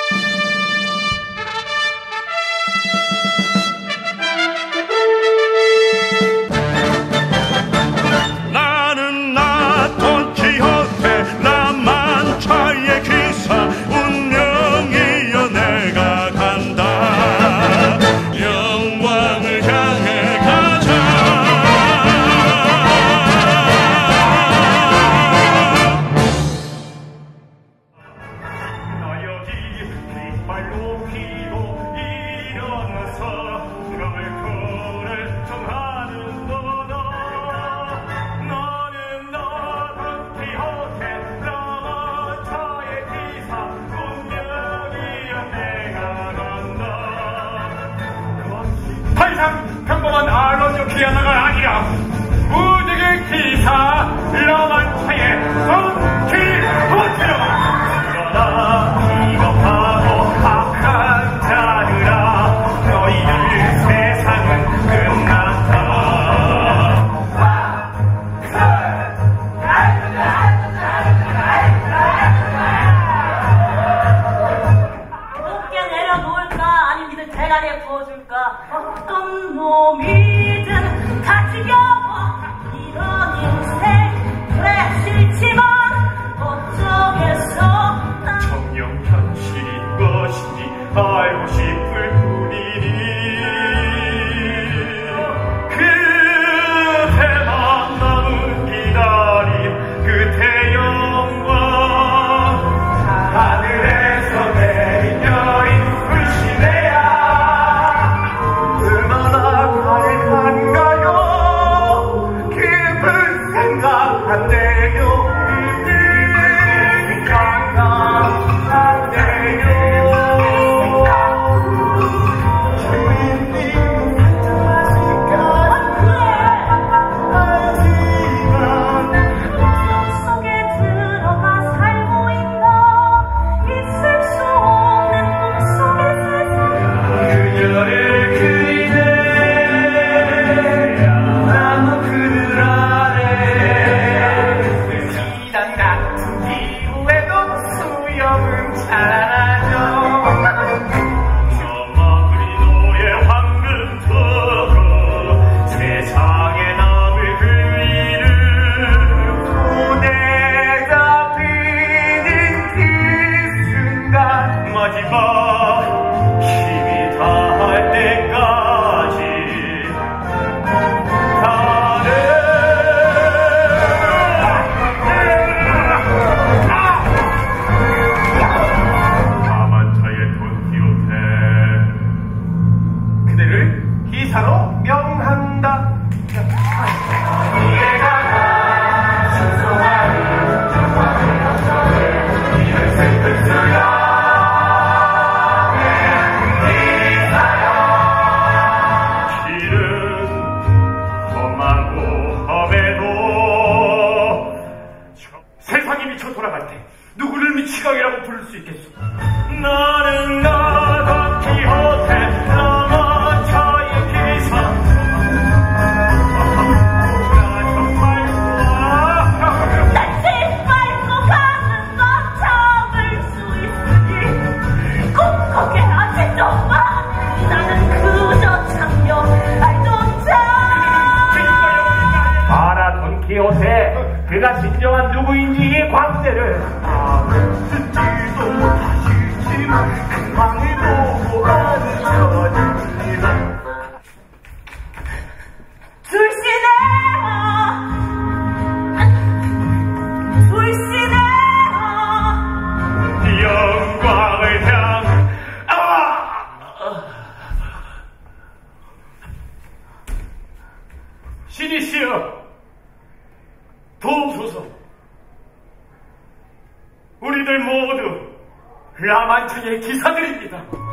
평범한 알론조키 하나가 아니라 무적의 기사 러만차의 돈키호테로 그러나 비겁하고 악한 자들아 너희들 세상은 끝났다. 높게 내려놓을까 아니면 니들 대가리에 부어줄까. 어떤 놈이든 같이 겨워 이런 인생 그래 싫지만 어쩌겠어. 정녕 현실인 것인지 알고 싶을 뿐이니 그대만 남은 기다림 그대 영광 하늘에서 내린 여인 불신해야 얼마나 가득한가요. 깊은 생각 안 돼요. 깊은 생각 안 돼요. 주인님 그 속에 들어가 살고 있나 있을 수 없는 꿈속의 세상. 그녀를 그리네 나무 그늘 아래 시단 같은 기후에도 수염은 자라나죠. 너의 황금토로 세상에 남을 그 이름 손에 잡히는 그 순간 마지막 힘이 다할 때까지 아만타의 돈키호테 그대를 기사로 명한다. 길은 험하고 험해도 세상이 미쳐 돌아갈 때 누구를 미치광이라고 부를 수 있겠소. 나는 나 돈키호테 러만차의 기사. 정말 좋아. 날 짓밟고 가는 것 참을 수 있으니 꼭 거기에 아직도 마. 나는 그저 참여 알조차. 봐라 돈키호테 그가 진정한 누구인지 이 광대를 듣지도 못하시지만 금방을 보고 아는 저입니다. 불신해라 불신해라. 영광을 향 신이시여 도우소서. 우리들 모두 라만차의 기사들입니다.